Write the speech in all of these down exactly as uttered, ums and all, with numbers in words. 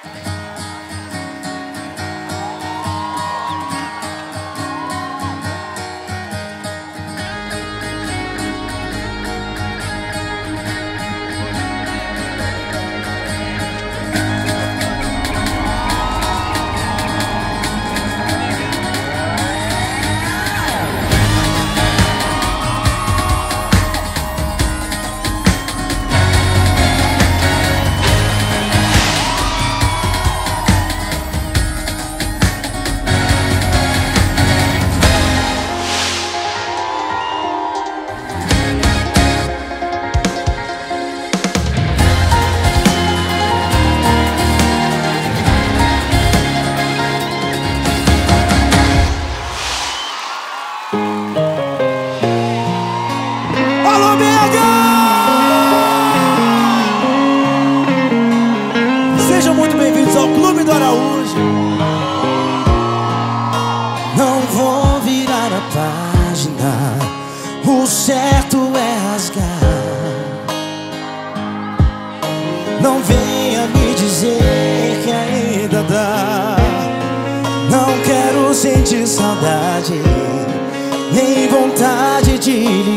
Sejam muito bem-vindos ao Clube do Araújo. Não vou virar a página, o certo é rasgar. Não venha me dizer que ainda dá. Não quero sentir saudade, nem vontade de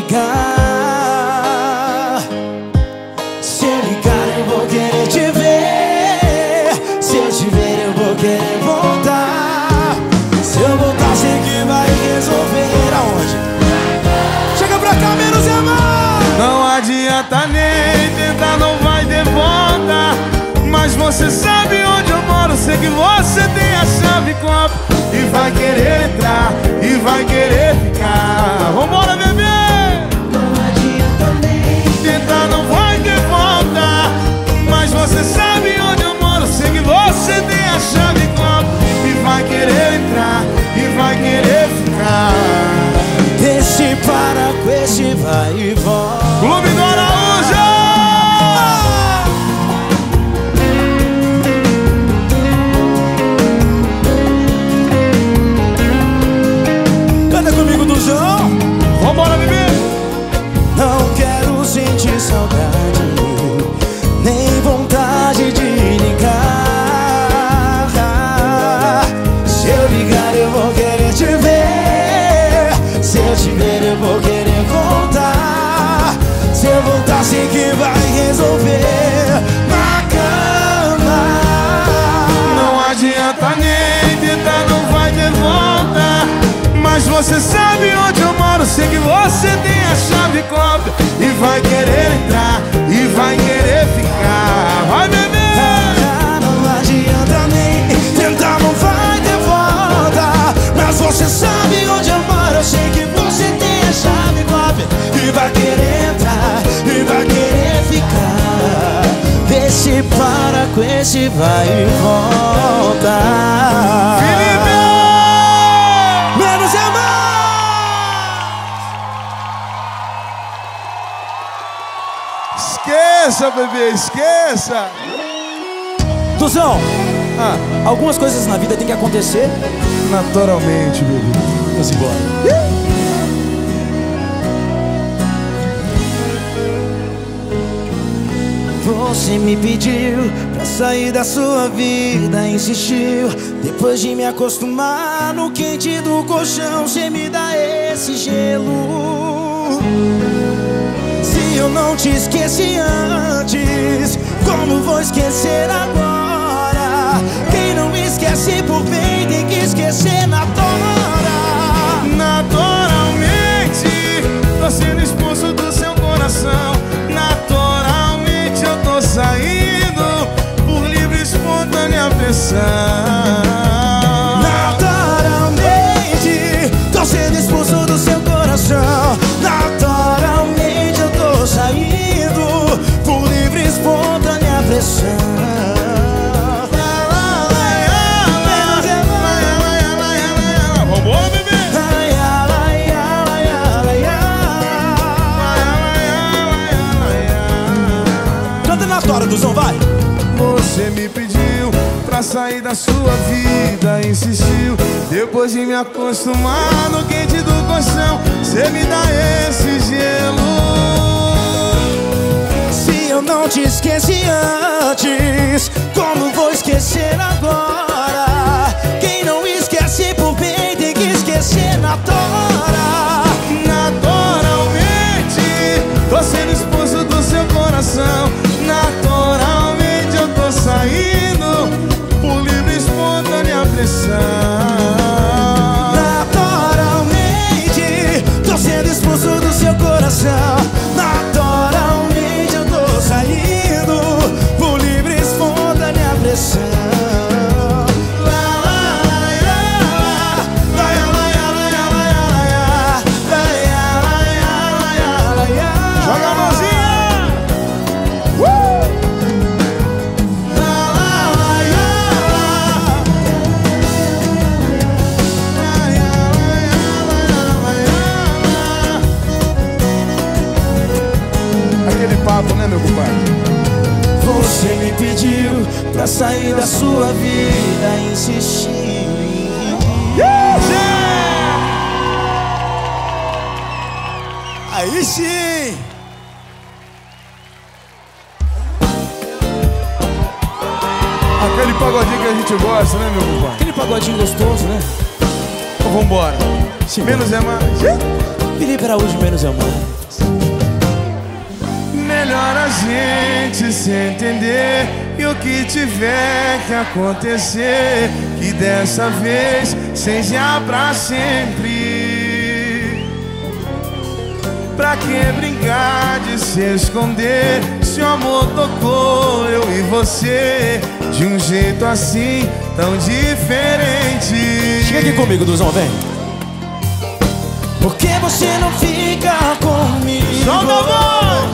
ligar. Se eu ligar eu vou querer te ver, se eu te ver eu vou querer voltar. Se eu voltar sei que vai resolver aonde? Chega pra cá, menos amar. Não adianta nem tentar, não vai ter volta. Mas você sabe onde eu moro, sei que você tem a chave copa e vai querer entrar, e vai querer ficar. Vambora, bebê! Não adianta nem tentar, não vai ter volta. Mas você sabe onde eu moro, sei que você tem a chave copa e vai querer entrar, e vai querer ficar. Deixe para com esse vai e volta. Clube do Araújo! Canta comigo, Duzão. Vambora, bebê! Não quero sentir saudade, nem vontade de ligar. Se eu ligar eu vou querer te ver, se eu te ver eu vou querer voltar. Se eu voltar sei que vai resolver na cama. Não adianta nem tentar, não vai ter volta. Mas você sabe onde eu moro, sei que você tem a chave copa e vai querer entrar, e vai querer ficar. Vai, bebê! Não adianta nem tentar, não vai ter volta. Mas você sabe onde eu moro, eu sei que você tem a chave copa e vai querer entrar, e vai querer ficar. Deixe para com esse vai e volta. Felipe! Menos é mais. Esqueça, bebê, esqueça! Tuzão, Ah, algumas coisas na vida tem que acontecer. naturalmente, bebê. Vamos embora. Você me pediu pra sair da sua vida, insistiu. Depois de me acostumar no quente do colchão, você me dá esse gelo. Se eu não te esqueci antes, como vou esquecer agora? Quem não esquece por bem tem que esquecer na tora. Naturalmente, tô sendo expulso do seu coração. Naturalmente eu tô saindo por livre e espontânea pressão. Naturalmente, tô sendo expulso do seu coração. Naturalmente eu tô saindo por livre e espontânea pressão. Vambora, bebê! Canta na tora, Duzão, vai! Você me pediu pra sair da sua vida, insistiu. Depois de me acostumar no quente do colchão, cê me dá esse gelo. Se eu não te esqueci antes, como vou esquecer agora? Quem não esquece por bem tem que esquecer na tora. Naturalmente, tô sendo expulso do seu coração. Naturalmente eu tô saindo por livre e espontânea pressão. Naturalmente, tô sendo expulso do seu coração. Naturalmente eu tô saindo por livre e espontânea pressão. Né, meu compadre? Você me pediu pra sair da sua vida, insistir. Yeah! Aí sim! Aquele pagodinho que a gente gosta, né, meu compadre? Aquele pagodinho gostoso, né? Então vambora. Sim, menos é mais. Felipe Araújo, menos é mais. Melhor a gente se entender, e o que tiver que acontecer, que dessa vez seja pra sempre. Pra que brincar de se esconder, se o amor tocou eu e você de um jeito assim tão diferente. Chega aqui comigo, Duzão, vem. Por que você não fica comigo? Solta a voz!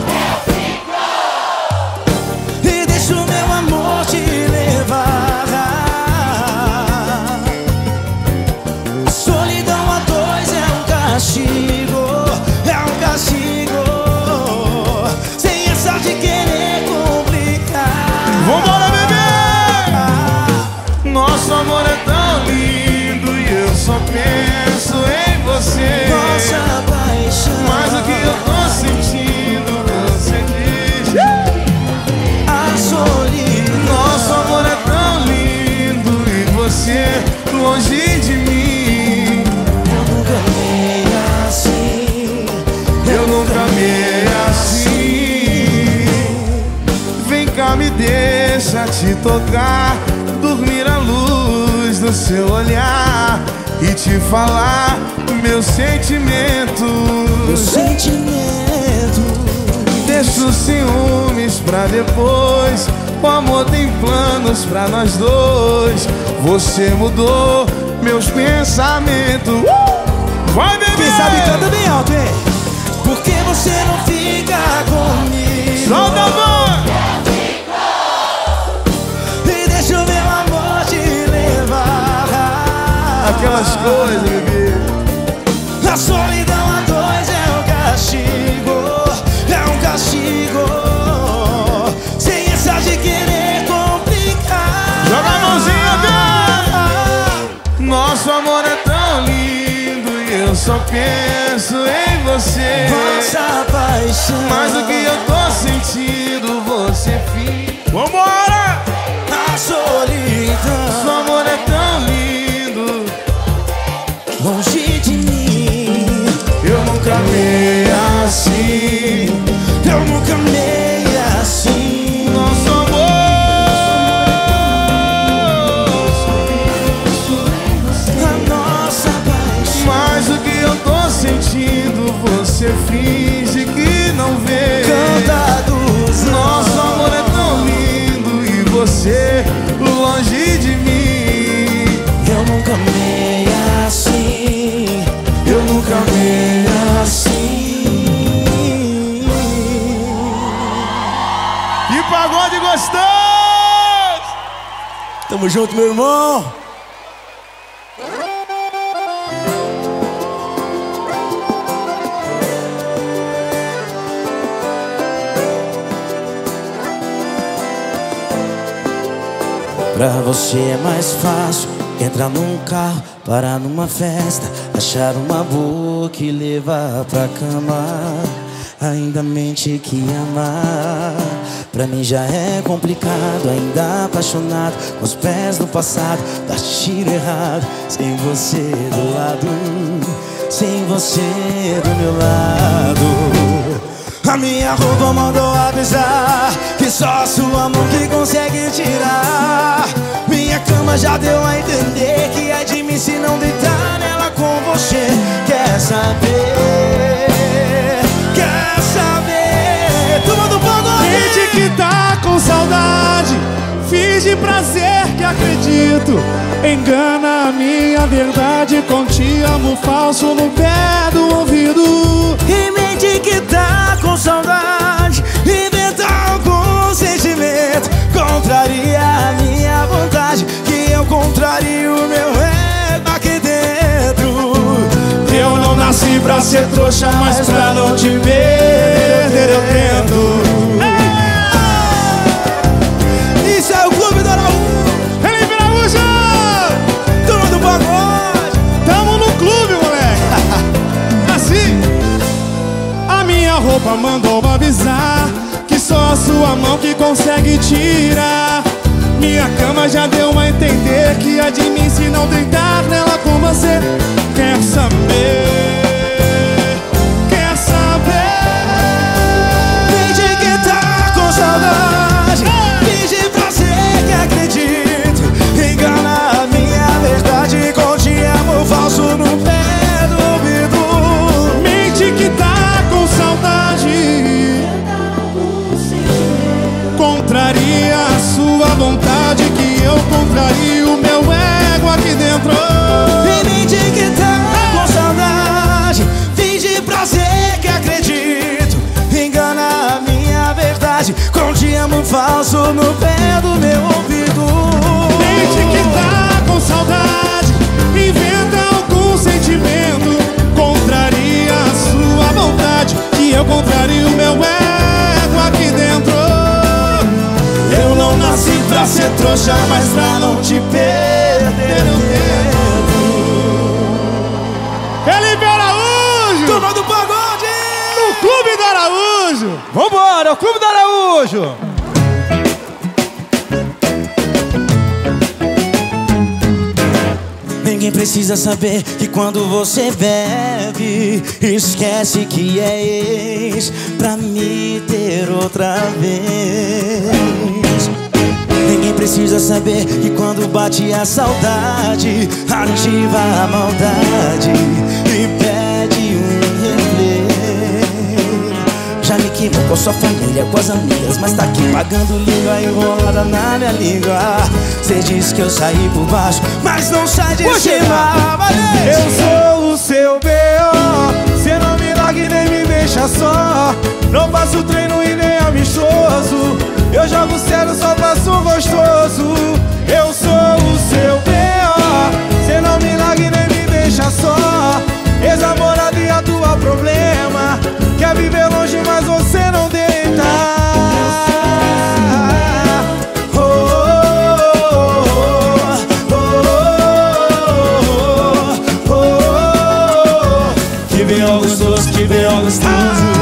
É um castigo, sem essa de querer complicar. Vambora, bebê! Nosso amor é tão lindo e eu só penso em você. Nossa paixão, mas o que eu tô sentindo, você diz. A solidão. Nosso amor é tão lindo e você longe de mim. Eu nunca amei assim. Vem cá, me deixa te tocar, dormir à luz do seu olhar e te falar meus sentimentos. Meu sentimento. Deixa os ciúmes pra depois, o amor tem planos pra nós dois. Você mudou meus pensamentos. Vai, bebê! Quem sabe canta bem alto, hein? Por que você não fica comigo? Solta a voz! E deixa o meu amor te levar. Aquelas coisas, bebê. A solidão a dois é um castigo, é um castigo, sem essa de querer complicar. Joga a mãozinha, bebê! Nosso amor é tão lindo e eu só penso em você. Nossa paixão, mas o que eu tô sentindo, você fica. Vambora! a solidão. Nosso amor é tão lindo, longe de mim. eu nunca amei assim. Eu nunca amei assim. Nosso amor, a nossa paixão, mas o que eu tô sentindo, você finge que não vê. canta dos Nosso amor é tão lindo e você longe de mim. Eu nunca amei assim. Eu nunca amei assim. Que pagode gostoso! Tamo junto, meu irmão. Pra você é mais fácil entrar num carro, parar numa festa, achar uma boa que levar pra cama, ainda mente que amar. Pra mim já é complicado, ainda apaixonado, com os pés no passado, dar tiro errado, sem você do lado, sem você do meu lado. A minha roupa mandou avisar que só a sua mão que consegue tirar. Minha cama já deu a entender que é de mim se não deitar nela com você. Quer saber? Quer saber? Turma do pagode! Finge que tá com saudade, finge prazer que acredito. Engana a minha verdade com te amo falso no pé do ouvido. E mente que tá com saudade, inventa algum sentimento, contraria a minha vontade, que eu contrario o meu ego aqui dentro. Eu não nasci pra ser trouxa, mas pra não te perder eu tento. Isso é o Clube do Araújo. Felipe Araújo! Turma do pagode. Tamo no clube, moleque. Assim. A minha roupa mandou avisar que só a sua mão que consegue tirar. Minha cama já deu a entender que é de mim se não deitar nela com você. Quer saber? Quer saber? Finge que tá com saudade, finge prazer que acredito. Engana a minha verdade com te amo falso no pé do ouvido. Mente que tá com saudade, contraria a sua vontade, que eu contrario o meu ego aqui dentro. E mente que tá com saudade, finge prazer que acredito. Engana a minha verdade com te amo falso no pé do meu ouvido. Mente que tá com saudade, inventa algum sentimento, contraria a sua vontade, que eu contrario o meu ego aqui dentro. Eu não nasci pra ser trouxa, mas pra não te perder eu tento. Felipe Araújo! Turma do pagode! No Clube do Araújo! Vambora, é o Clube do Araújo! Ninguém precisa saber que quando você bebe, esquece que é ex pra me ter outra vez. Ninguém precisa saber que quando bate a saudade, ativa a maldade e pede um replay. Já me queimou com a sua família, com as amigas, mas tá aqui pagando língua enrolada na minha língua. Cê diz que eu saí por baixo, mas não sai de cima. Eu sou o seu B O, cê não me larga e nem me deixa só. Não faço treino e nem amistoso, eu jogo sério, só faço gostoso. Eu sou o seu B O, cê não me larga e nem me deixa só. Ex-namorado e atual problema, quer viver longe mas você não deita. Oh, oh, oh, oh, oh. Que B O gostoso, que B O gostoso.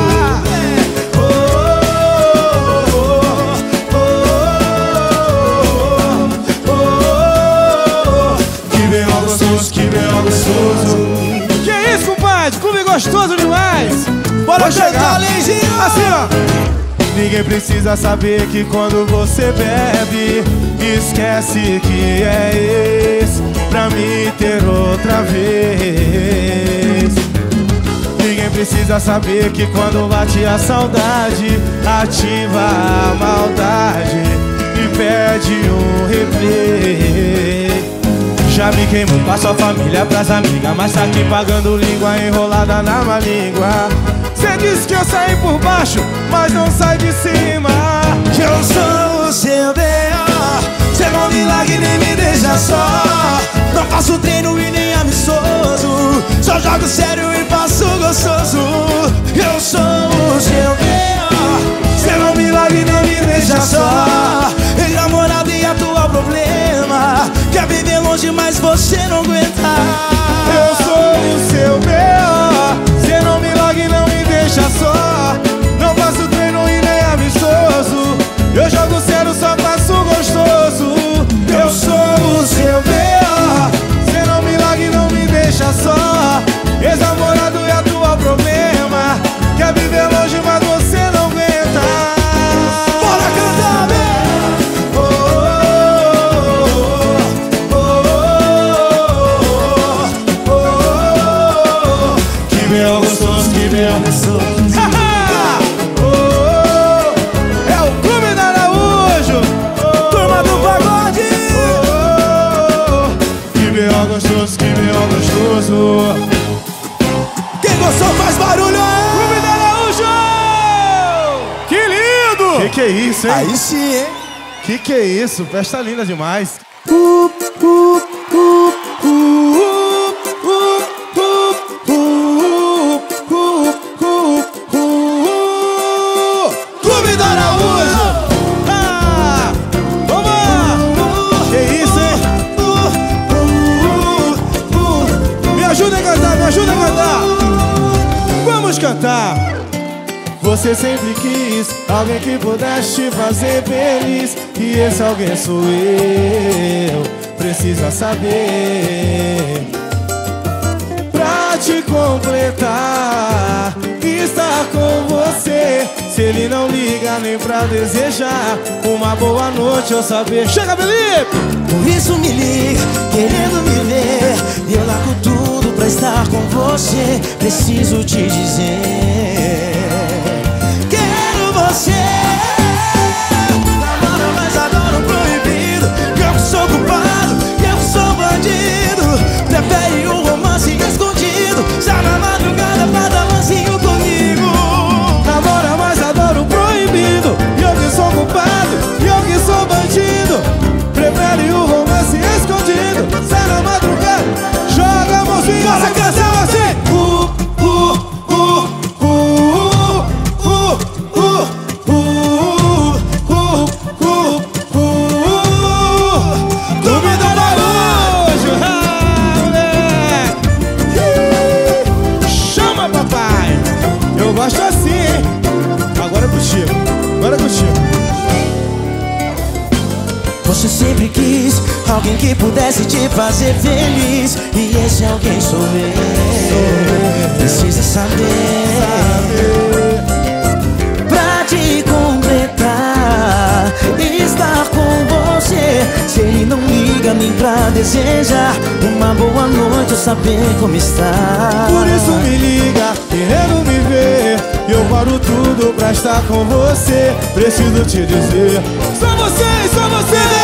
Que isso, compadre? Clube gostoso demais! Bora chegar, Leizinho! Assim, ó. Ninguém precisa saber que quando você bebe, esquece que é ex pra me ter outra vez. Ninguém precisa saber que quando bate a saudade, ativa a maldade e pede um replay. Já me queimou com a sua família, pras amigas, mas tá aqui pagando língua enrolada na má língua. Cê disse que eu saí por baixo, mas não sai de cima. Eu sou o seu B O, cê não me larga e nem me deixa só. Não faço treino e nem amistoso, só jogo sério e faço gostoso. Eu sou o seu B O, cê não me larga e nem me deixa só. Ex-namorado e atual problema, quer viver longe mas você não aguenta. Eu sou o seu B O, cê não me larga e não me deixa só. Não faço treino e nem amistoso, gostoso. Quem gostou faz barulho! Clube da Araújo! Que lindo! Que que é isso, hein? Aí sim, hein? Que que é isso? Festa linda demais. Uh, uh, uh, uh, uh, uh, uh, uh, uh, uh, uh. Clube da Araújo! Ah! Vamos! Que isso, hein? Me ajuda a cantar, me ajuda a cantar! Vamos cantar! Você sempre quis alguém que pudesse te fazer feliz, e esse alguém sou eu. Precisa saber, pra te completar, estar com você. Se ele não liga nem pra desejar uma boa noite ou saber. Chega, Felipe! Por isso me liga, querendo me ver, e eu largo tudo pra estar com você. Preciso te dizer, quero você. Namoro, mas adoro proibido. Eu que sou culpado, eu que sou bandido. Prefere um romance escondido, já na madrugada pra dar lancinho comigo. Namora, mas adoro proibido. Eu que sou culpado, eu que sou bandido. Prefere o romance escondido, sai na madrugada, joga a mãozinha, Nossa canção assim. Uh, uh, uh, uh, uh, uh, uh, uh, uh, uh, uh. Clube da Araújo! Ah, moleque! Chama, papai! Eu gosto assim, hein? Agora é contigo, agora é contigo. Você sempre quis alguém que pudesse te fazer feliz, e esse alguém sou eu. Precisa saber, pra te completar, estar com você. Se ele não liga nem pra desejar uma boa noite ou saber como está. Por isso me liga, querendo me ver, eu paro tudo pra estar com você. Preciso te dizer, Só vocês, só vocês!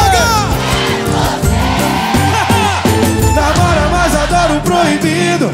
namora, mas adoro proibido.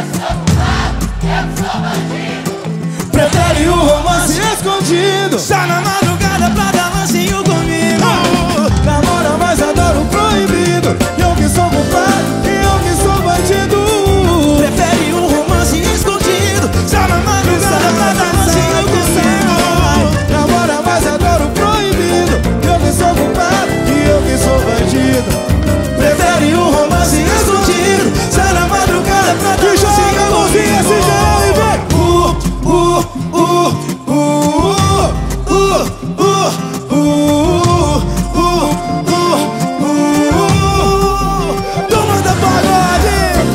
Prefere o romance escondido, Só na madrugada pra dar lancinho comigo. namora, mas adoro proibido. Eu que sou culpado e eu que sou bandido. Prefere um romance escondido, só na madrugada pra dar lancinho comigo. Namora, mas adoro proibido. Eu que sou culpado e eu que sou bandido. Prefere um romance escondido, sai na madrugada pra dar E joga a lancinho mãozinha assim, comigo. geral, e vem. Uh, uh, uh, uh, uh, uh, uh, uh, uh, uh. Turma da Pagode!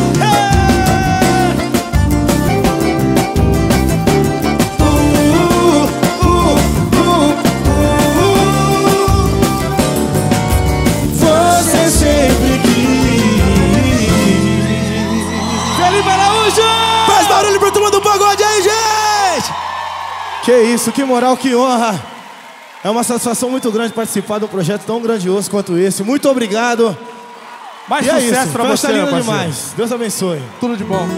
Uh, uh, uh, uh. Você sempre quis. Felipe Araújo! Faz barulho pra turma do Pagode aí, gente! Que isso, que moral, que honra. É uma satisfação muito grande participar de um projeto tão grandioso quanto esse. Muito obrigado. Mais E é sucesso isso, pra festa você, linda meu parceiro. demais. Deus abençoe. Tudo de bom.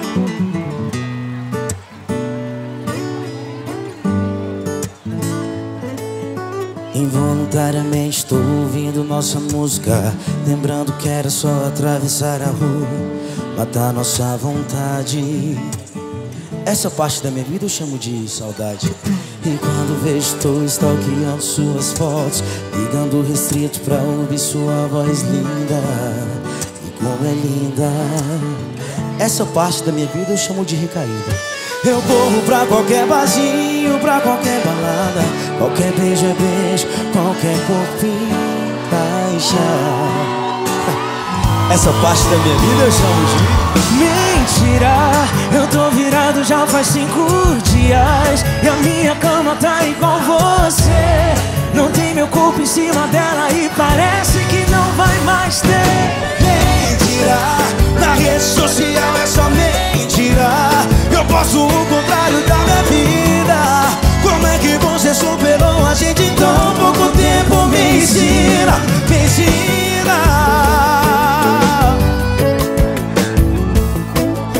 Involuntariamente estou ouvindo nossa música, lembrando que era só atravessar a rua, matar nossa vontade. Essa parte da minha vida eu chamo de saudade. E quando vejo estou stalkeando suas fotos, ligando restrito pra ouvir sua voz linda. E como é linda. Essa parte da minha vida eu chamo de recaída. Eu corro pra qualquer barzinho, pra qualquer balada, qualquer beijo é beijo, qualquer corpinho baixa. Essa parte da minha vida eu chamo de mentira. Eu tô virado já faz cinco dias, e a minha cama tá igual você. Não tem meu corpo em cima dela e parece que não vai mais ter. Mentira, na rede social é só mentira. Eu posso o contrário da minha vida. Como é que você superou a gente em tão pouco tempo? Me ensina, me ensina.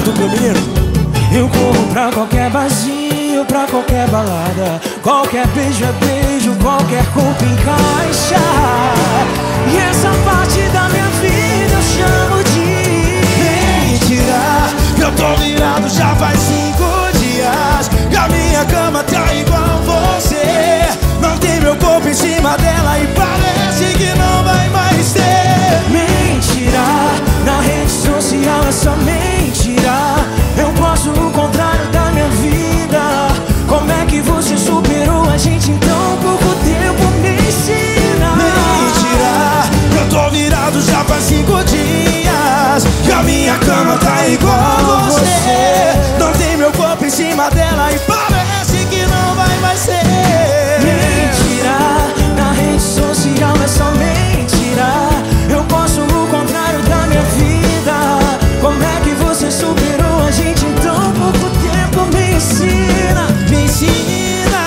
tudo, meu menino. Eu corro pra qualquer barzinho, pra qualquer balada. Qualquer beijo é beijo, qualquer corpo encaixa. E essa parte da minha vida eu chamo de mentira. Eu tô virado já faz cinco dias. E a minha cama tá igual você. Não tem meu corpo em cima dela e parece que não vai mais ter. Mentira, na rede social é só mentira. Eu posso o contrário da minha vida. Como é que você superou a gente em tão pouco tempo? Me ensina. Mentira, eu tô virado já faz cinco dias. E a minha cama tá igual a você. Não tem meu corpo em cima dela e parece que não vai mais ser. Mentira, na rede social é só mentira. Eu posso o contrário da minha vida. Como é que você superou a gente em tão pouco tempo? Me ensina. Me ensina,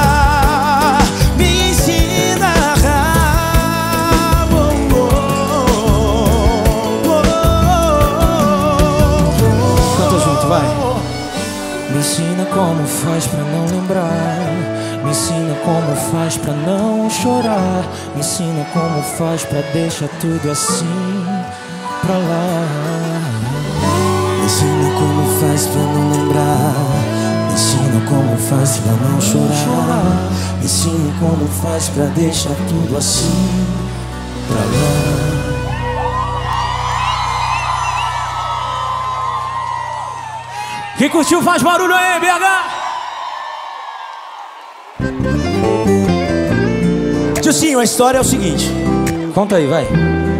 me ensina. Oh, oh, oh, oh. Canta junto, vai. Me ensina como faz pra não lembrar. Me ensina como faz pra não chorar. Me ensina como faz pra deixar tudo assim pra lá. Me ensina como faz pra não lembrar. Me ensina como faz pra não chorar. Me ensina como faz pra deixar tudo assim pra lá. Quem curtiu faz barulho aí, B H! Tiozinho, a história é o seguinte. Conta aí, vai.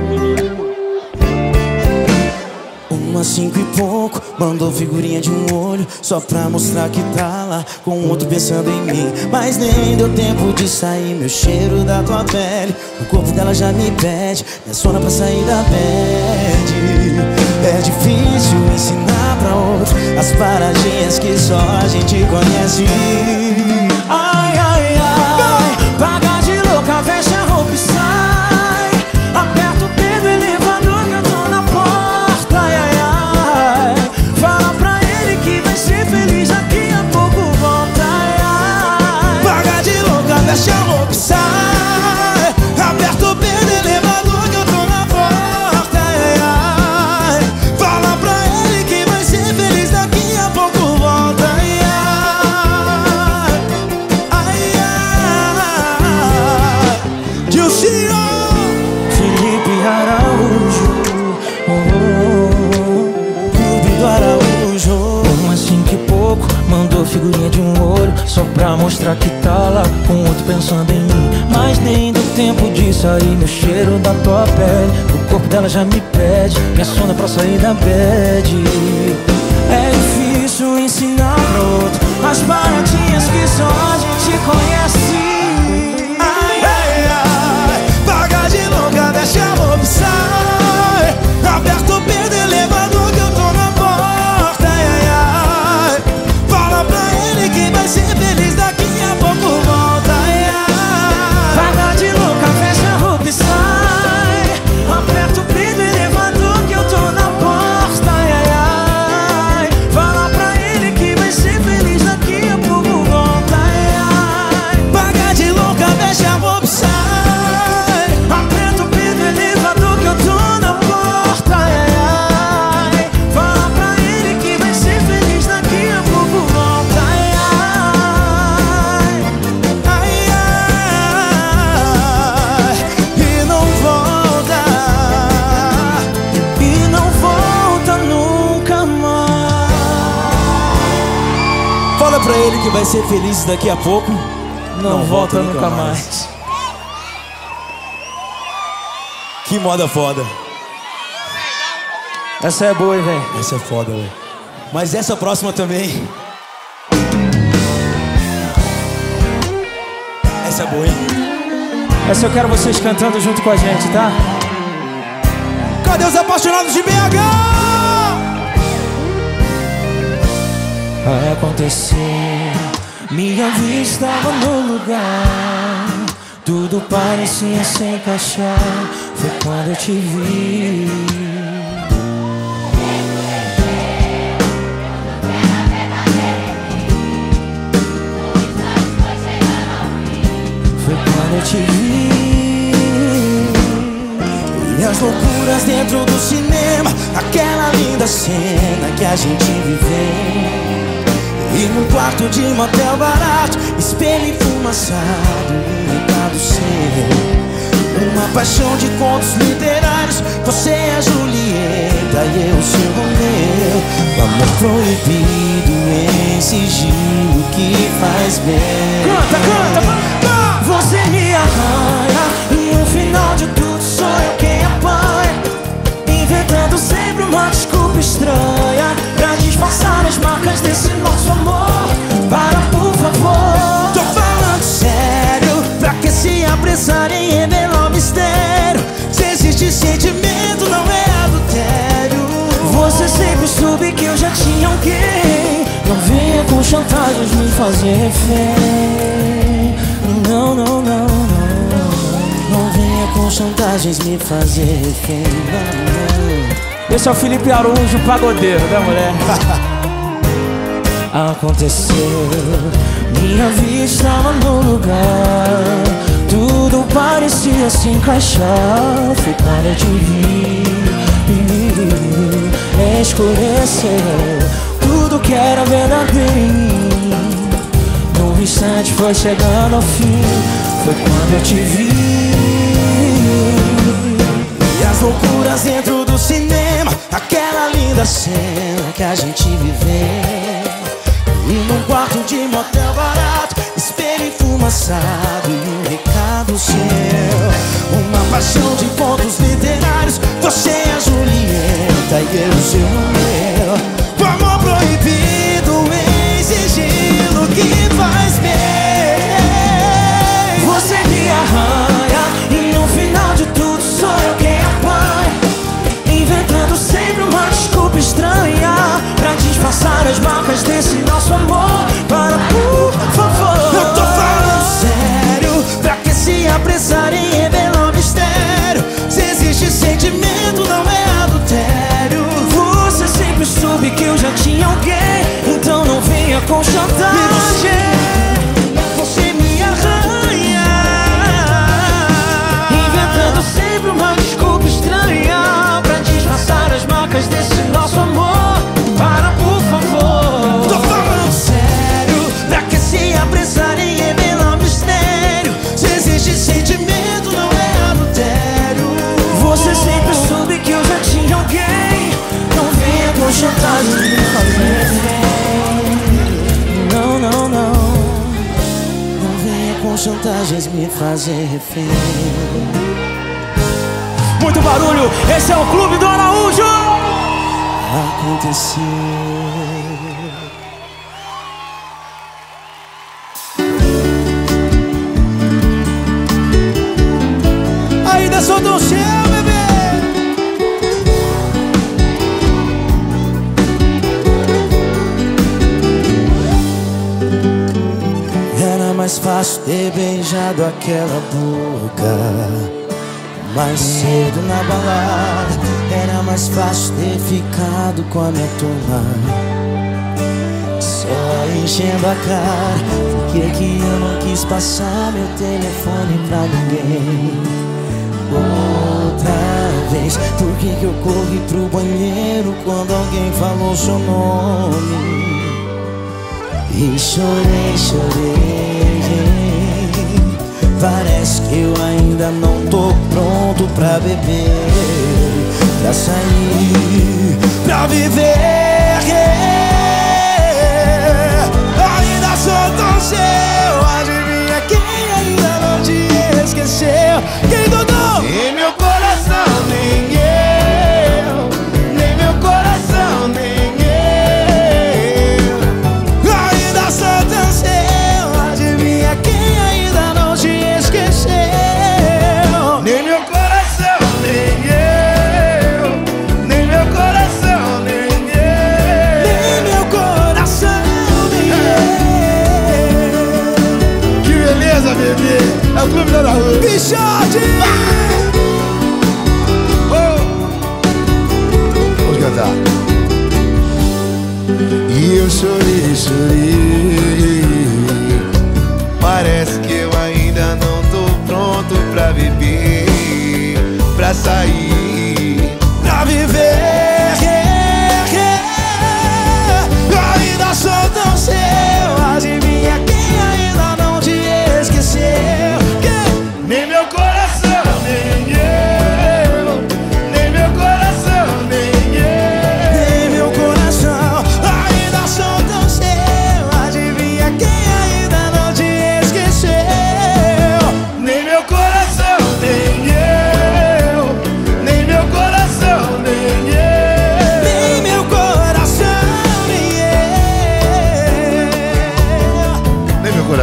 Umas cinco e pouco, mandou figurinha de um olho só pra mostrar que tá lá com o outro pensando em mim. Mas nem deu tempo de sair meu cheiro da tua pele. O corpo dela já me pede, minha sono pra sair da bed. É difícil ensinar pra outro as paradinhas que só a gente conhece. Ai, ai, ai, paga de louca, veste a roupa e sai. Aperta o pé do elevador que eu tô na porta. Ai, ai, ai, fala pra ele que vai ser feliz, daqui a pouco volta. Ai, ai, paga de louca, veste a roupa e sai. Aperta o pé do elevador que eu tô na porta. Ai, ai, fala pra ele que vai ser feliz, daqui a pouco volta. Ai, ai, ai, ai. Dilcinho, Felipe Araújo, oh, oh, oh. Clube do Araújo. Umas cinco e pouco, mandou figurinha de um olho só pra mostrar que tá lá com o outro pensando em mim. Mas nem deu tempo de sair meu cheiro da tua pele. O corpo dela já me pede, minha sono é pra sair da bed. É difícil ensinar pra outro as paradinhas que só a gente conhece. Ai, ai, ai, paga de louca, deixa a roupa e sai. Aperta o pé do elevador que eu tô na porta. Ai, ai, ai, fala pra ele que vai ser feliz, daqui a pouco volta. Ai, ai, Paga de louca, fecha a roupa e sai. Aperta o pé do elevador que eu tô na porta. Ai, ai, ai, fala pra ele que vai ser feliz, daqui a pouco volta. Ai, ai, paga de louca, deixa a roupa e sai. aperta o pé do elevador que eu tô na porta. Ai, ai, fala pra ele que vai ser feliz, daqui a pouco volta. Ai, ai, Ai, ai, e não volta. e não volta nunca mais. Fala pra ele que vai ser feliz daqui a pouco. Não, volta, nunca mais. Que moda foda. Essa é boa, hein, velho? Essa é foda, velho. Mas essa próxima também. Essa é boa, hein? Essa eu quero vocês cantando junto com a gente, tá? Cadê os apaixonados de B H? Vai acontecer, minha vida estava no lugar, tudo parecia se encaixar, foi quando eu te vi. te vi. E as loucuras dentro do cinema, aquela linda cena que a gente viveu. E num quarto de motel barato, espelho enfumaçado e um recado seu. Uma paixão de contos literários, você é a Julieta e eu seu Romeu. O amor proibido em sigilo que faz bem. Canta, canta, canta! Você me arranha e no final de tudo sou eu quem apanha, inventando sempre uma desculpa estranha pra disfarçar as marcas desse nosso amor. Para, por favor. Tô falando sério, pra que se apressar em revelar o mistério? Se existe sentimento, não é adultério. Você sempre soube que eu já tinha alguém. Não venha com chantagens me fazer refém. Não, não, não, não. Não venha com chantagens me fazer refém. Não, não. Esse é o Felipe Araújo, pagodeiro, né, mulher? Aconteceu, minha vida estava no lugar, tudo parecia se encaixar. Foi quando eu te vi, escureceu tudo que era verdadeiro em mim. No instante foi chegando ao fim, foi quando eu te vi. E as loucuras dentro do cinema, aquela linda cena que a gente viveu. E num quarto de motel barato, espelho enfumaçado e um recado seu. Uma paixão de contos literários, você é a Julieta e eu seu Romeu. O amor proibido em sigilo que faz bem. Você me arranha e no final de tudo sou eu quem apanha, inventando sempre uma desculpa estranha pra disfarçar as marcas desse nosso amor. Para, por favor. Eu tô falando sério, pra que se apressar em revelar o mistério? Se existe sentimento, não é adultério. Você sempre soube que eu já tinha alguém, então não venha com chantagem. Você me arranha, inventando sempre uma desculpa estranha pra disfarçar as marcas desse nosso amor. Para, por favor. Tô falando sério, pra que se apressar em revelar o mistério? Se existe sentimento, não é adultério. Você sempre soube que eu já tinha alguém, não venha com chantagem me fazer refém. Não, não, não. Não venha com chantagens me fazer refém. Muito barulho, esse é o Clube do Araújo. Aconteceu. Ainda sou do céu, bebê. Era mais fácil ter beijado aquela boca mais cedo na balada. Era mais fácil ter ficado com a minha turma, só enchendo a cara. Por que que eu não quis passar meu telefone pra ninguém outra vez? Por que que eu corri pro banheiro quando alguém falou seu nome? E chorei, chorei. Parece que eu ainda não tô pronto pra beber, pra sair, pra viver. Ainda sou tão seu, adivinha quem ainda não te esqueceu? Quem dudou? Em meu coração nem eu, nem meu coração nem eu. Ainda sou tão seu, adivinha quem ainda não te esqueceu? Nem meu coração nem eu, nem meu coração nem eu. Nem meu coração nem eu. Que beleza, bebê. É o Clube do Araújo. Bichote! Oh. Vamos cantar. E eu chorei, chorei. Parece que eu ainda não tô pronto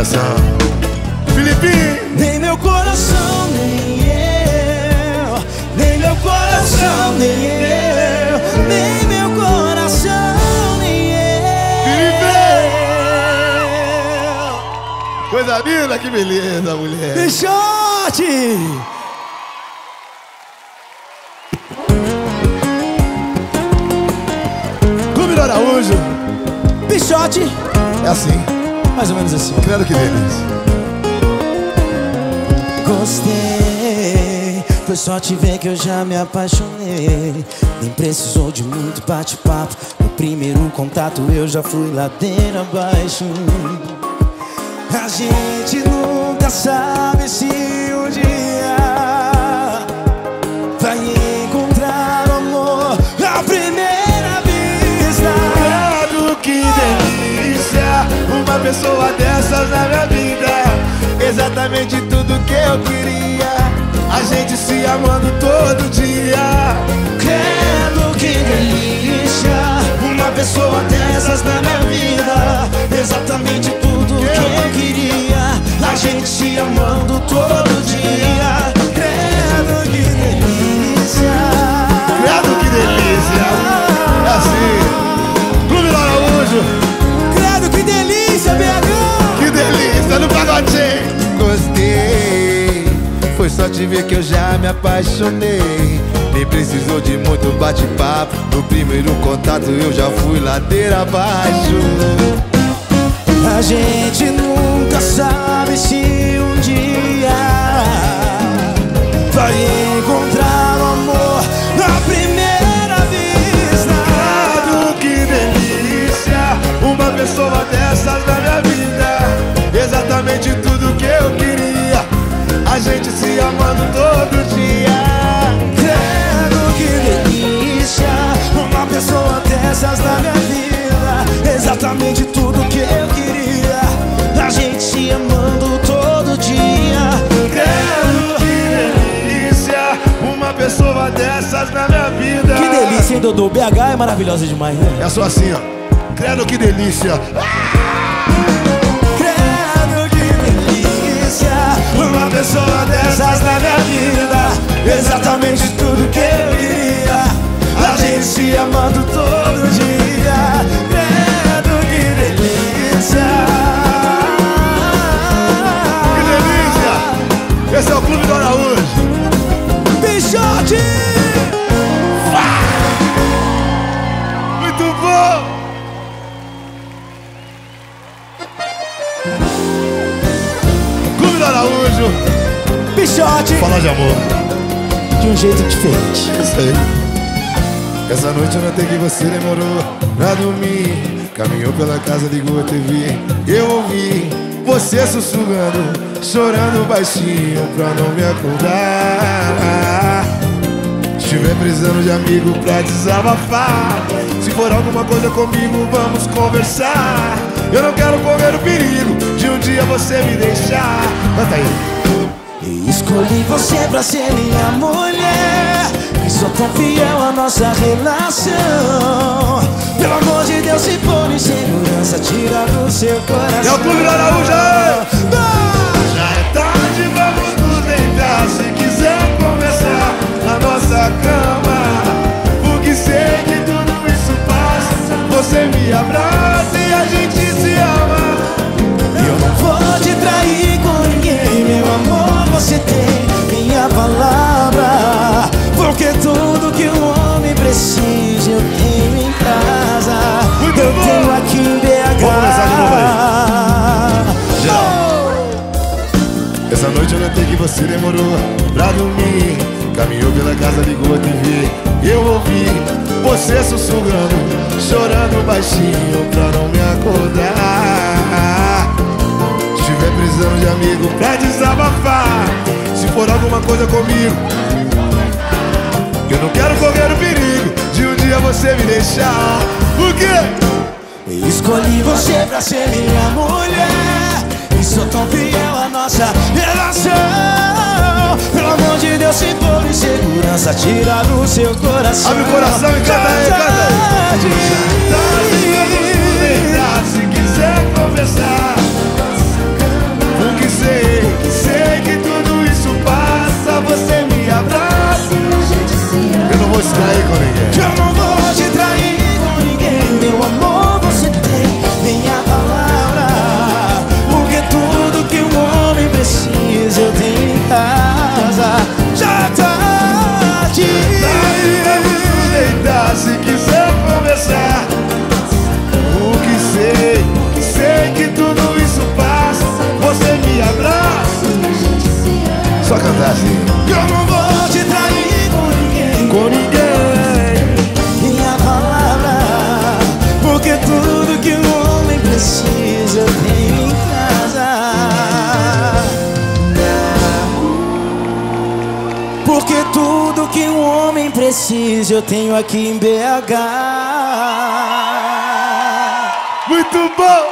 coração. Filipinho. Nem meu coração, nem eu. Nem meu coração, nem eu. Nem meu coração, nem eu. Coisa linda, que beleza, mulher. Peixote! Clube do Araújo. Peixote! É assim. Mais ou menos assim. Credo que delícia. Gostei, foi só te ver que eu já me apaixonei. Nem precisou de muito bate-papo. No primeiro contato eu já fui ladeira abaixo. A gente nunca sabe se um dia vai encontrar o amor à primeira vista. Credo que delícia, uma pessoa dessas na minha vida. Exatamente tudo que eu queria, a gente se amando todo dia. Credo que delícia, uma pessoa dessas na minha vida. Exatamente tudo que eu queria, a gente se amando todo dia. Credo que delícia. Credo que delícia. É assim. Clube do Araújo. Credo que delícia, B H. Que delícia, no pagodinho. Gostei, foi só te ver que eu já me apaixonei. Nem precisou de muito bate-papo. No primeiro contato eu já fui ladeira abaixo. A gente nunca sabe se um dia vai encontrar o amor na primeira vista. Credo que delícia, uma pessoa dessas na minha vida. Exatamente tudo que eu queria, a gente se amando todo dia. Credo que delícia, uma pessoa dessas na minha vida. Exatamente tudo que eu queria, a gente se amando todo dia. Credo que delícia, uma pessoa dessas na minha vida. Que delícia, hein, Dodô? B H é maravilhosa demais, né? É só assim, ó. Credo que delícia. Uma pessoa dessas na minha vida. Exatamente tudo que eu queria, a gente se amando todo dia. Credo que delícia. Que delícia. Esse é o Clube do Araújo. Peixote. Muito bom. Clube do Araújo. Peixote. Falar de amor. De um jeito diferente. Isso aí. Essa noite eu notei que você demorou pra dormir. Caminhou pela casa, ligou a T V. Eu ouvi você sussurrando, chorando baixinho pra não me acordar. Estiver precisando de amigo pra desabafar, se for alguma coisa comigo, vamos conversar. Eu não quero correr o perigo de um dia você me deixar. Canta aí. Escolhi você pra ser minha mulher, e sou tão fiel à nossa relação. Pelo amor de Deus, se for insegurança, tira do seu coração. É o Clube do Araújo! Já é tarde, vamos nos deitar. Se quiser começar a nossa cama, porque sei que tudo isso passa. Você me abraça e a gente se ama. Eu não vou te trair com ninguém, meu amor. Você tem minha palavra, porque tudo que um homem precisa eu tenho em casa. Muito eu bom. tenho aqui em B H. Vamos começar de novo aí. Já. Oh. Essa noite eu notei que você demorou pra dormir. Caminhou pela casa, ligou a T V. Eu ouvi você sussurrando, chorando baixinho pra não me acordar. Estiver precisando de amigo pra desabafar, se for alguma coisa comigo, eu não quero correr o perigo de um dia você me deixar. Por quê? Escolhi você pra ser minha mulher, e sou tão fiel à nossa relação. Pelo amor de Deus, se for insegurança, tira do seu coração. Abre o coração e canta aí, canta aí. Se quiser conversar, só cantar assim. Eu não vou te trair com ninguém, com ninguém. Minha palavra, porque tudo que um homem precisa eu tenho em casa. Porque tudo que um homem precisa eu tenho aqui em B H. Muito bom!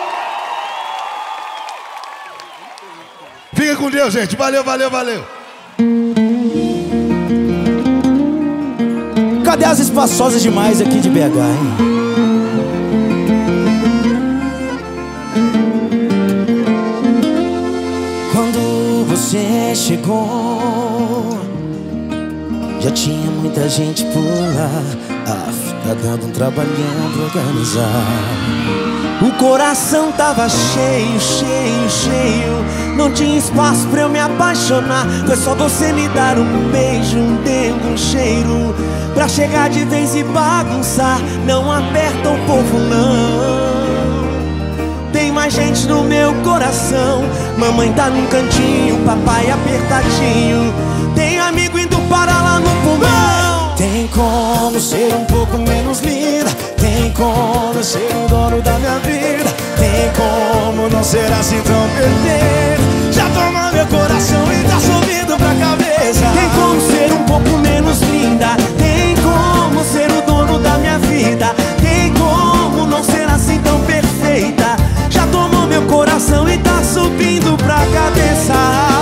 Fica com Deus, gente. Valeu, valeu, valeu. Cadê as espaçosas demais aqui de B H, hein? Quando você chegou, já tinha muita gente por lá. Ah, tá dando um trabalhão pra organizar. O coração tava cheio, cheio, cheio. Não tinha espaço pra eu me apaixonar. Foi só você me dar um beijo, um dedo, um cheiro, pra chegar de vez e bagunçar. Não aperta o povo não. Tem mais gente no meu coração. Mamãe tá num cantinho, papai apertadinho. Tem amigo indo para lá no pulmão. Tem como ser um pouco menos linda. Tem como ser o dono da minha vida. Tem como não ser assim tão perfeita. Já toma meu coração e tá subindo pra cabeça. Tem como ser um pouco menos linda. Tem como ser o dono da minha vida. Tem como não ser assim tão perfeita. Já tomou meu coração e tá subindo pra cabeça.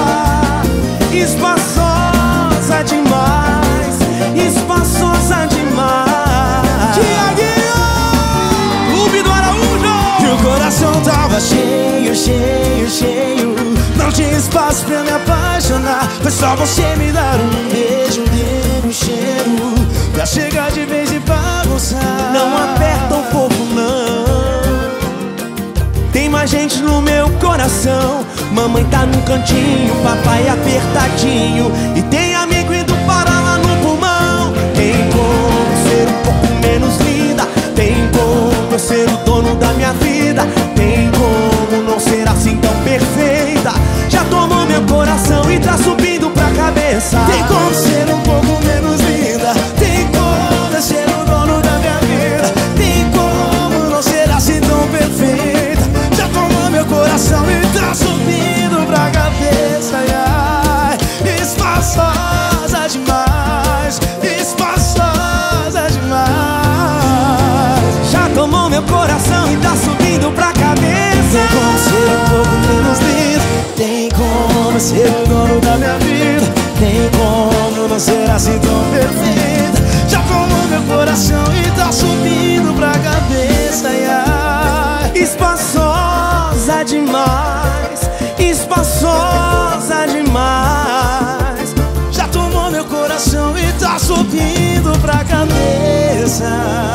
Espaçosa demais, espaçosa demais. Tiaguinho, Clube do Araújo. E o coração tava cheio, cheio, cheio. Não tinha espaço pra me apaixonar. Foi só você me dar um beijo, um dedo, um cheiro, pra chegar de vez e bagunçar. Não aperta o povo não. Tem mais gente no meu coração. Mamãe tá num cantinho, papai apertadinho. E tem amigo indo para lá no pulmão. Tem como ser um pouco menos linda. Tem como eu ser o dono da minha vida. Tem como não ser assim tão perfeita. Já tomou meu coração e tá subindo pra cabeça. Tem como ser um pouco menos linda. Tem como eu ser o dono da minha vida. Tem como não ser assim tão perfeita. Já tomou meu coração e tá subindo pra cabeça. Ai, ai. Espaçosa demais, espaçosa demais. Já tomou meu coração e tá subindo pra cabeça. Tem como ser um pouco menos lindo. Tem como ser o dono da minha vida. Tem como não ser assim tão perfeita. Já tomou meu coração e tá subindo pra cabeça. Ai, ai. Espaçosa demais, espaçosa demais. Já tomou meu coração e tá subindo pra cabeça.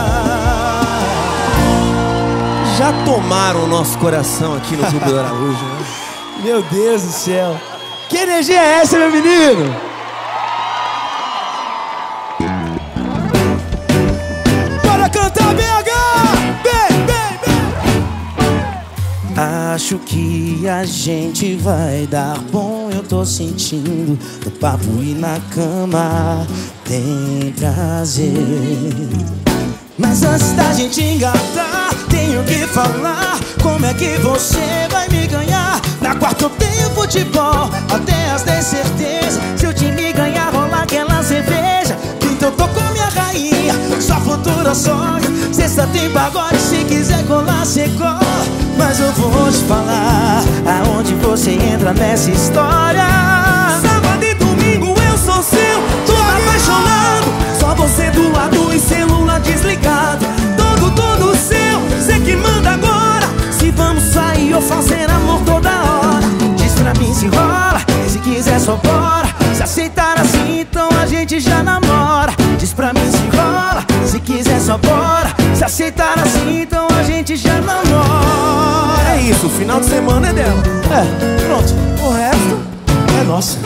Já tomaram o nosso coração aqui no Clube do Araújo, né? Meu Deus do céu. Que energia é essa, meu menino? Bora cantar B H! Bem, bem, bem! Acho que a gente vai dar bom. Eu tô sentindo no papo e na cama tem prazer. Mas antes da gente engatar, tenho que falar. Como é que você vai me ganhar? Na quarta eu tenho futebol, até as dez certeza. Se eu te me ganhar, rola aquela cerveja. Quinta eu tô com minha rainha, sua futura sogra. Sexta tem pagode, se quiser colar, cê cola. Mas eu vou te falar aonde você entra nessa história. Sábado e domingo eu sou seu, tô apaixonado. Só você do lado e celular desligado. Todo, todo seu, cê que manda agora. Se vamos sair ou fazer amor toda hora. Diz pra mim se rola, se quiser só bora. Se aceitar assim, então a gente já namora. Diz pra mim se rola, se quiser só bora. Se aceitar assim, então a gente já namora. É isso, o final de semana é dela. É, pronto, o resto é nosso.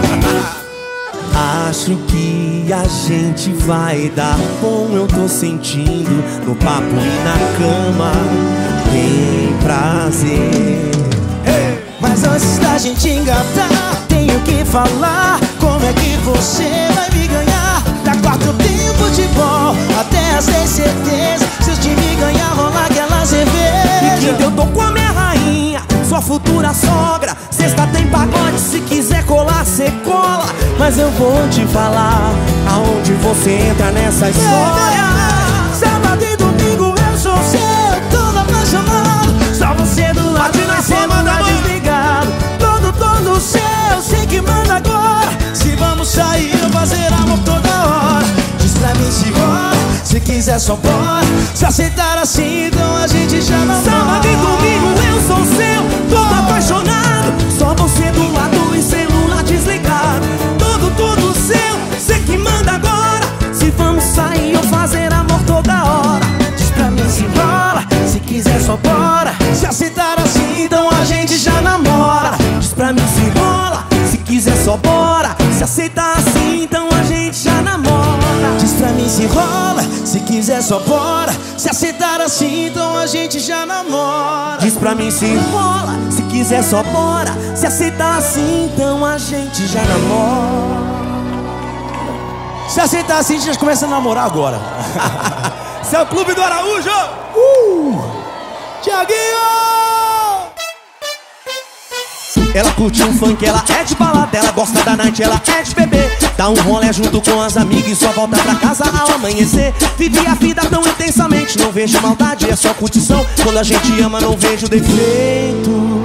Acho que a gente vai dar bom. Eu tô sentindo no papo e na cama tem prazer. Mas antes da gente engatar, tenho que falar como é que você vai me ganhar. Da quarta eu tempo de bom até as dez certeza. Se eu te me ganhar, rolar aquela cerveja. E quinta eu tô com a minha rainha, sua futura sogra. Sexta tem pagode, se quiser colar, cê cola. Mas eu vou te falar aonde você entra nessa história. Sábado e domingo eu sou seu, todo apaixonado. Só você do lado, nós sempre tá desligado. Todo, todo seu, sei que manda agora. Se vamos sair ou fazer amor toda hora, diz pra mim se rola, se quiser só bora. Se aceitar assim, então a gente já namora. Sábado e domingo eu sou seu, todo apaixonado. Só você do lado e celular desligado. Todo, todo seu, sei que manda agora. Se vamos sair ou fazer amor toda hora, diz pra mim se rola, se quiser só bora. Se aceitar assim, então a gente já namora. Diz pra mim se rola, se quiser só bora. Se aceitar assim, então a gente já namora. Diz pra mim se rola, se quiser só bora. Se aceitar assim, então a gente já namora. Diz pra mim se rola, se quiser só bora. Se aceitar assim, então a gente já namora. Se aceitar assim, a gente já começa a namorar agora. Esse é o Clube do Araújo. Uh! Thiaguinho! Ela curte um funk, ela é de balada, ela gosta da night, ela é de beber. Dá um rolê junto com as amigas e só volta pra casa ao amanhecer. Vive a vida tão intensamente, não vejo maldade, é só curtição. Quando a gente ama, não vejo defeito.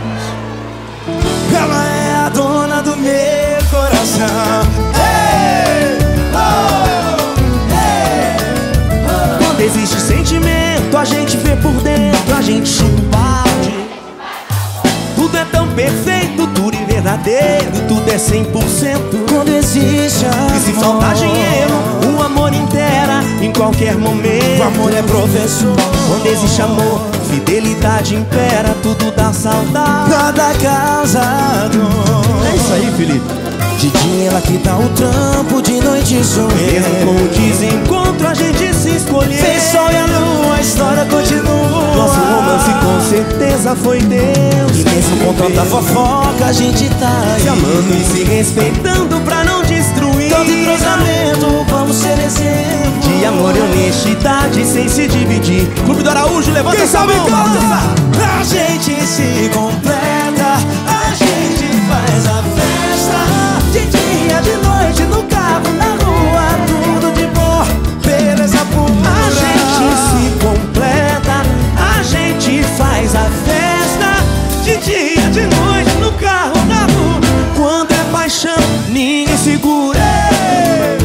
Ela é a dona do meu coração. Hey! Oh! Hey! Oh! Quando existe sentimento, a gente vê por dentro, a gente chuta o balde. Tudo é tão perfeito, duro e verdadeiro, tudo é cem por cento. Quando existe amor, e se faltar dinheiro, o amor inteira em qualquer momento. O amor é professor. Quando existe amor, fidelidade impera, tudo dá saudade. Nada causa dor. É isso aí, Felipe. De dia ela que dá o trampo, de noite sou eu. Mesmo com o desencontro, a gente se escolheu. Fez sol e a lua, a história continua. Nosso romance com certeza foi Deus. E mesmo com tanta fofoca, a gente tá aí, se amando e se respeitando pra não destruir. Todo entrosamento, vamos ser exemplo de amor e honestidade sem se dividir. Clube do Araújo, levanta essa mão. A gente se completa, a gente faz a festa. De dia, de noite, no carro, na rua, tudo de boa, beleza pura. A gente se completa, a gente faz a festa. De dia, de noite, no carro, na rua. Quando é paixão, ninguém segura. Hey!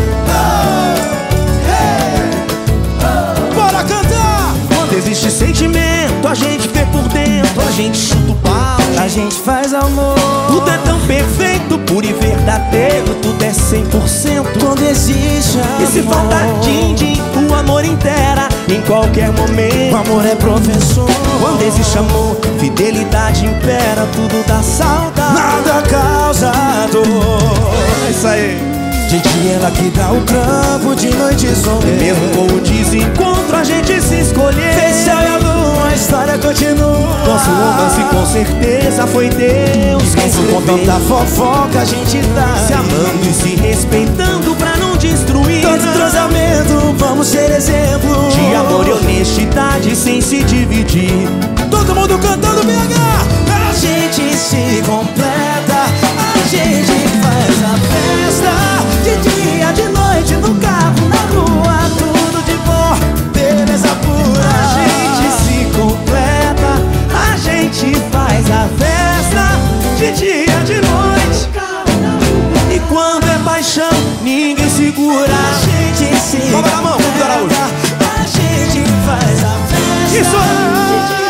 Oh! Hey! Oh! Bora cantar! Quando existe sentimento, a gente vê por dentro, a gente chuta o balde, a gente faz amor. Tudo é tão perfeito, puro e verdadeiro, tudo é cem por cento. Quando existe amor, e se faltar din-din, o amor inteira em qualquer momento. O amor é professor. Quando existe amor, fidelidade impera, tudo dá saudade. Nada causa dor. É isso aí. De dia ela que dá o trampo, de noite sou eu. Mesmo com o desencontro, a gente se escolheu. Fez céu e a lua, a história continua. Nosso romance com certeza foi Deus. E mesmo com tanta fofoca, a gente tá se amando e se respeitando pra não destruir. Todo entrosamento, vamos ser exemplo de amor e honestidade sem se dividir. Todo mundo cantando B H. A gente se completa, a gente faz a festa. De dia, de noite, no carro, na rua, tudo de boa, beleza pura. A gente se completa, a gente faz a festa. De dia, de noite, e quando é paixão, ninguém segura. A gente se completa, na mão, a gente faz a festa. Isso!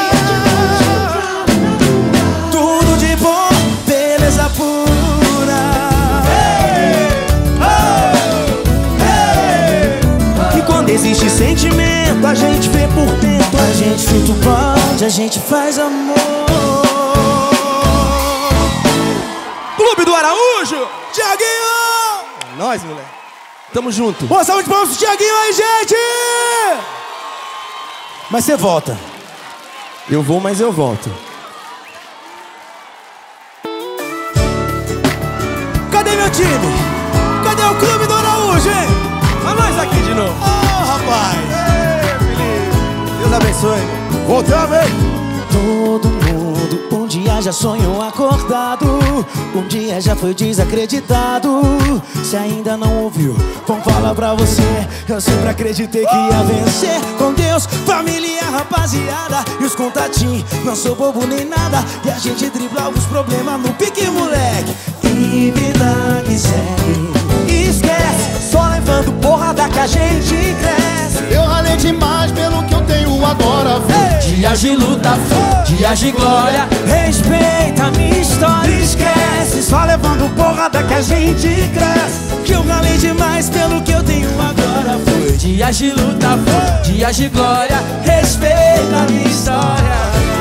Tudo de bom, beleza pura. Existe sentimento, a gente vê por dentro. A gente chuta o balde, a gente faz amor. Clube do Araújo! Thiaguinho! Nós, moleque. Tamo junto. Boa salve de palmas pro Thiaguinho aí, gente! Mas você volta. Eu vou, mas eu volto. time? Cadê o Clube do Araújo, hein? A nós aqui de novo. Oh, rapaz. Ei, Felipe. Deus abençoe. Voltamos, hein? Todo mundo um dia já sonhou acordado, um dia já foi desacreditado. Se ainda não ouviu, vamos falar pra você. Eu sempre acreditei que ia vencer. Com Deus, família, rapaziada e os contatinhos. Não sou bobo nem nada, e a gente driblava os problemas no pique, moleque. E vida que segue, Esquece, só levando porrada que a gente cresce. Eu ralei demais pelo que eu tenho agora, velho. Dias de luta, dias de glória. respeita a minha história. Esquece, só levando porrada que a gente cresce. Que eu ralei demais pelo que eu tenho agora. Foi Dias de luta, dias de glória. Respeita a minha história.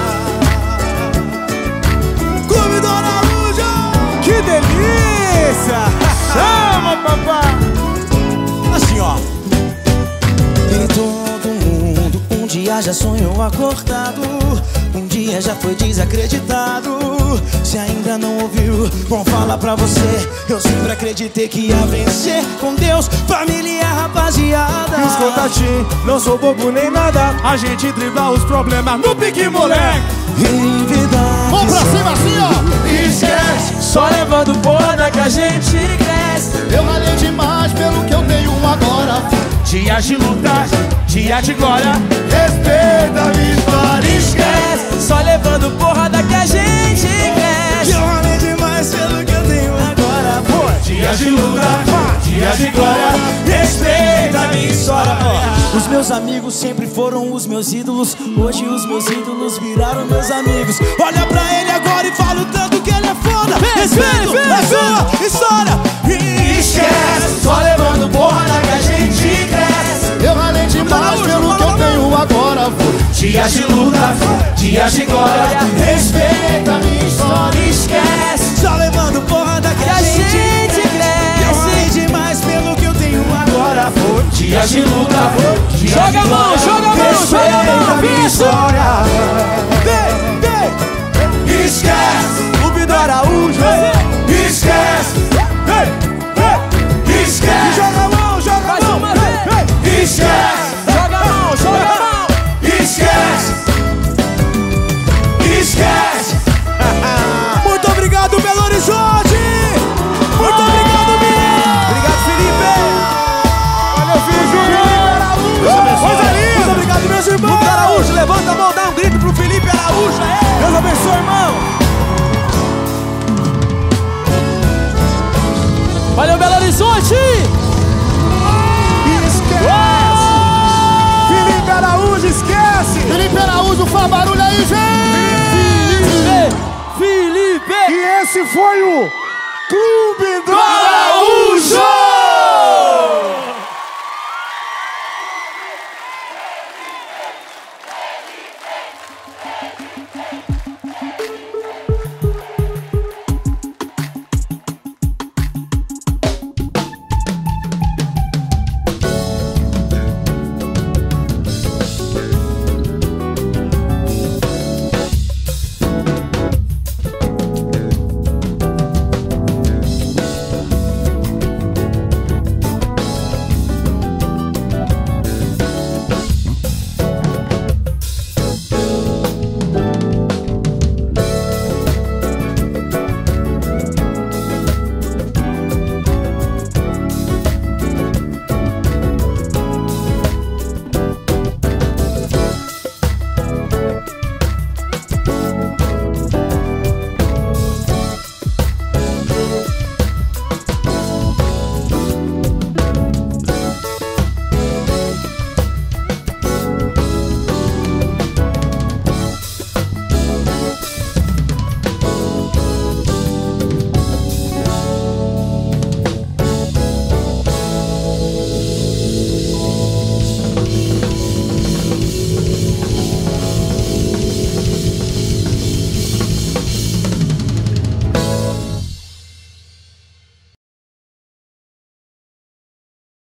Clube do Araújo. Que delícia! Chama, papai! Assim, ó. E todo mundo um dia já sonhou acordado, um dia já foi desacreditado. Se ainda não ouviu, bom, fala pra você. Eu sempre acreditei que ia vencer. Com Deus, família, rapaziada. E os contatinhos, não sou bobo nem nada. A gente dribla os problemas no pique, moleque. E vida Vamos que pra segue. cima assim, ó. Esquece. Só levando porrada que a gente cresce. Eu ralei demais pelo que eu tenho agora. Dias de luta, dias de glória. Respeita a minha história. Esquece, só levando porrada que a gente cresce. Eu ralei demais pelo que eu tenho agora. Foi Dias de luta, dias de glória. respeita a minha história. Ó, os meus amigos sempre foram os meus ídolos. Hoje os meus ídolos viraram meus amigos. Olha pra ele agora e fala o tanto que ele é foda. Respeito a sua história. E Esquece, só levando porrada que a gente cresce. Eu ralei demais pelo que eu tenho agora. Dias de luta, dias de glória. Respeita a minha história. Esquece, só levando porrada que que a a gente gente Eu ralei cresce. demais pelo que eu tenho agora. Foi Dias de luta, dias Joga de a mão, glória. joga a mão, joga a Respeita mão. minha Isso. história. Vem, vem. Esquece, Clube do Araújo. esquece, esquece. Joga a mão, joga a Mais mão. uma vez. Esquece, joga a mão, joga a mão. Esquece, esquece. Muito obrigado, Belo Horizonte! Muito obrigado, Mineiro! Obrigado, Felipe. Valeu, filho. Coisa linda. Muito obrigado, meus irmãos! Clube do Araújo, levanta a mão, dá um grito pro Felipe Araújo. É. Deus abençoe, irmão! Valeu, Belo Horizonte! Felipe Araújo, esquece. Felipe Araújo, faz barulho aí, gente! Felipe! Felipe! E esse foi o Clube do Araújo!